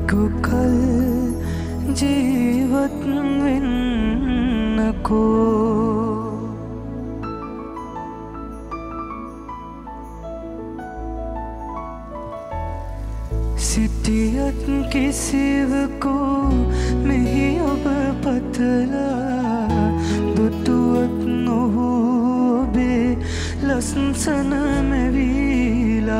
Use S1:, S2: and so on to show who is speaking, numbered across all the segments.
S1: देखो कल जीवत को सिटियत किसी को नहीं अब पतला दुटुअत नो बे लसन में वीला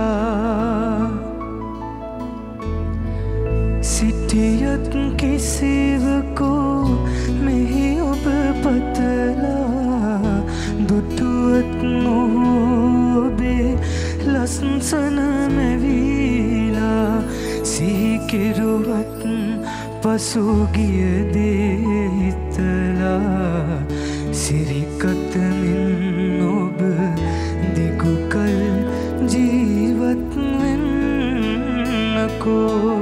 S1: सिटियत किसी को नहीं अब पतला दुटुअत नो बे लसन में वीला सिकिरुवत पसुगिय देतला सिरिकत मिन्नोब दिगुकल जीवत मिन्नको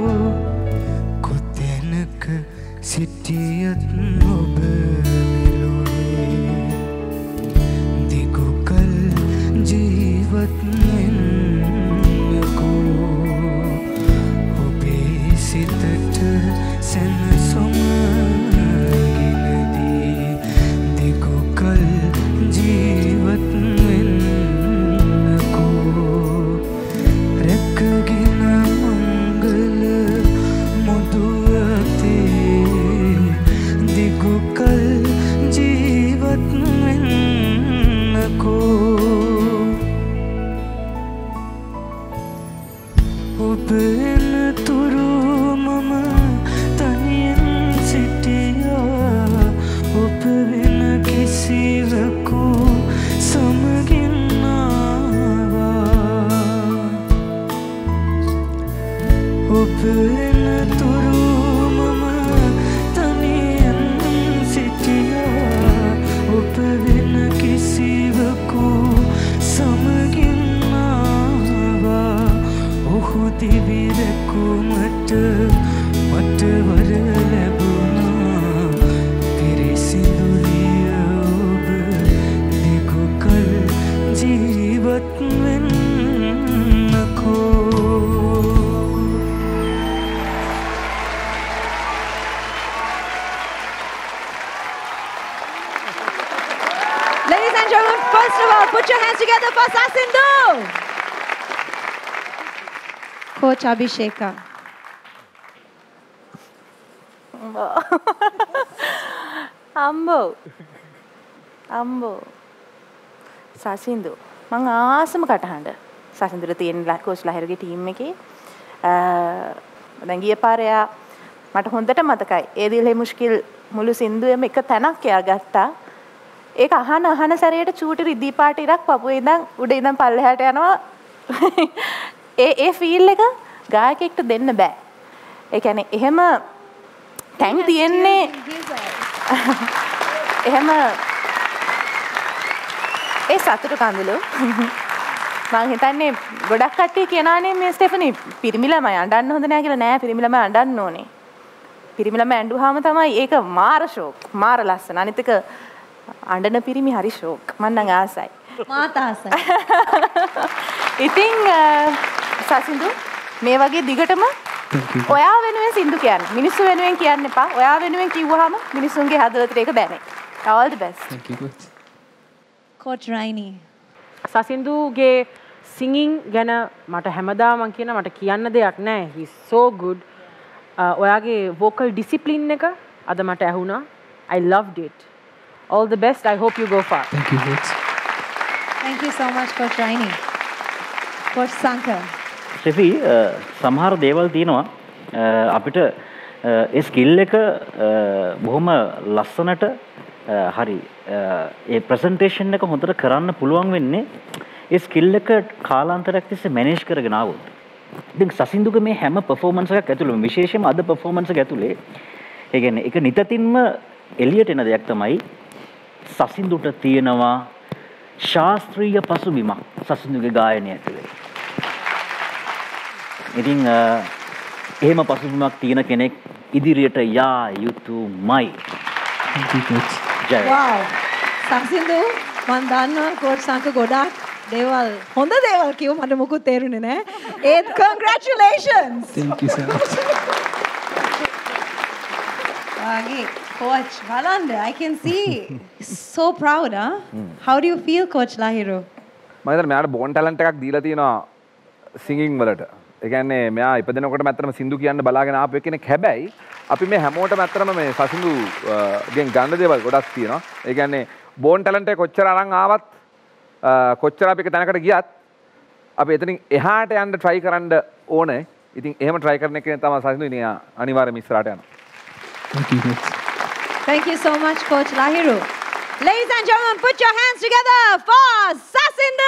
S1: कुतेनक सिटियत नोब मिलुए दिगुकल जीवत मिन्नको सितट sen somagiladi देखो कल जीवत को रखगिन मंगल मुदुअते देखो कल जीवत को उपन तुरु मम तनियन सिटिया उपविन किसी को समगिनावा उपविन तुरु मम तनियन सिटिया उपविन किसी को समगिनावा ओहो दिविरको मट वर लबुना तेरे सिंदूरिया अब देखो कल जीवत में नको
S2: Ladies and gentlemen, first of all, put your hands together for Sasindu. Coach Abhisheka.
S3: අම්බෝ සසින්දු මං ආසම කටහඬ සසින්දුට තියෙන කෝච් ලහිරුගේ ටීම් එකේ දැන් ගිය පාර එයා මට හොඳට මතකයි ඒ දිලේ මුස්කිල් මුළු සින්දුවෙම එක තැනක් එයා ගත්තා ඒක අහන සැරේට චූටි රිදී පාට ඉරක් පපුවේ ඉඳන් උඩ ඉඳන් පල්ලෙහාට යනවා ඒ ෆීල් එක ගායකයෙක්ට දෙන්න බෑ ඒ කියන්නේ එහෙම ටැන් තියෙන්නේ එහෙම ඒ සතුටු කඳුළු මම හිතන්නේ ගොඩක් කට්ටිය කියනානේ මේ ස්ටෙෆනි පිරිමි ළමයි අඬන්න හොඳ නෑ කියලා නෑ පිරිමි ළමයි අඬන්න ඕනේ පිරිමි ළමයි ඇඬුවාම තමයි ඒක මාර ෂෝක් මාර ලස්සන අනිත් එක අඬන පිරිමි හරි ෂෝක් මම නම් ආසයි
S2: මාත ආසයි
S3: ඉතින් සසින්දු මේ වගේ දිගටම ඔයා වෙනුවෙන් සින්දු කියන්න මිනිස්සු වෙනුවෙන් කියන්න එපා ඔයා වෙනුවෙන් කිව්වහම මිනිස්සුන්ගේ හදවතට ඒක දැනේ all the best
S4: thank you coach
S2: Coach Raini
S5: සසින්දුගේ singing ගැන මට හැමදාම මම කියන මට කියන්න දෙයක් නැහැ he is so good ඔයාගේ vocal discipline එක අද මට ඇහුණා I loved it all the best I hope you go far
S4: thank you coach
S2: thank you so much Coach Raini Coach Sankar
S6: Stefi සමහර දේවල් තියෙනවා අපිට ඒ ස්කිල් එක බොහොම ලස්සනට හරි ඒ ප්‍රසන්ටේෂන් එක හොඳට කරන්න පුළුවන් වෙන්නේ ඒ ස්කිල් එක කාලාන්තරයක් තිස්සේ මැනේජ් කරගෙන ආවොත්. ඉතින් සසින්දුගේ මේ හැම පර්ෆෝමන්ස් එකක් ඇතුළේම විශේෂයෙන්ම අද පර්ෆෝමන්ස් එක ඇතුලේ ඒ කියන්නේ ඒක නිතින්ම එළියට එන දෙයක් තමයි සසින්දුට තියෙනවා ශාස්ත්‍රීය පසුබිමක් සසින්දුගේ ගායනය ඇතුලේ. ඉතින් එහෙම පසුබිමක් තියෙන කෙනෙක් ඉදිරියට යා යුතුමයි.
S2: wow සසින්දු මම දන්නවා කෝච් සංක ගොඩාක් දේවල් හොඳ දේවල් කිව්ව මට මොකුත් තේරුනේ නැහැ ඒත් congratulations
S4: thank you so much
S2: Coach Valanda, I can see. So proud, huh? How do you feel, Coach Lahiru?
S4: මම හිතන්නේ මෙයාට බෝන් ටැලන්ට් එකක් දීලා තියෙනවා සිංගින් වලට. ඒ කියන්නේ මෙයා ඉපදෙනකොටම ඇත්තටම සින්දු කියන්න බලාගෙන ආපු කෙනෙක්. හැබැයි අපි මේ හැමෝටම ඇත්තටම මේ සසින්දු ගෙන් ගන්න දේවල් ගොඩක් තියෙනවා. ඒ කියන්නේ බෝන් ටැලන්ට් එක කොච්චර අරන් ආවත් කොච්චර අපි එක තැනකට ගියත් අපි එතනින් එහාට යන්න try කරන්න ඕනේ. ඉතින් එහෙම try කරන එකෙන් තමයි සසින්දු ඉතින් අනිවාර්යයෙන්ම ඉස්සරහට යනවා.
S2: Thank you so much, Coach Lahiru. Ladies and gentlemen, put your hands together for Sasindu!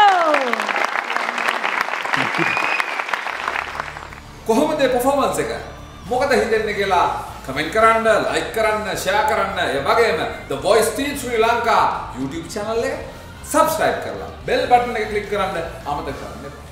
S7: කොහොමද performance එක? මොකද හිතෙන්නේ කියලා කමෙන්ට් කරන්න, ලයික් කරන්න, ෂෙයා කරන්න. ඒ වගේම The Voice Team Sri Lanka YouTube channel එක subscribe කරලා bell button එක click කරන්න අමතක කරන්න එපා.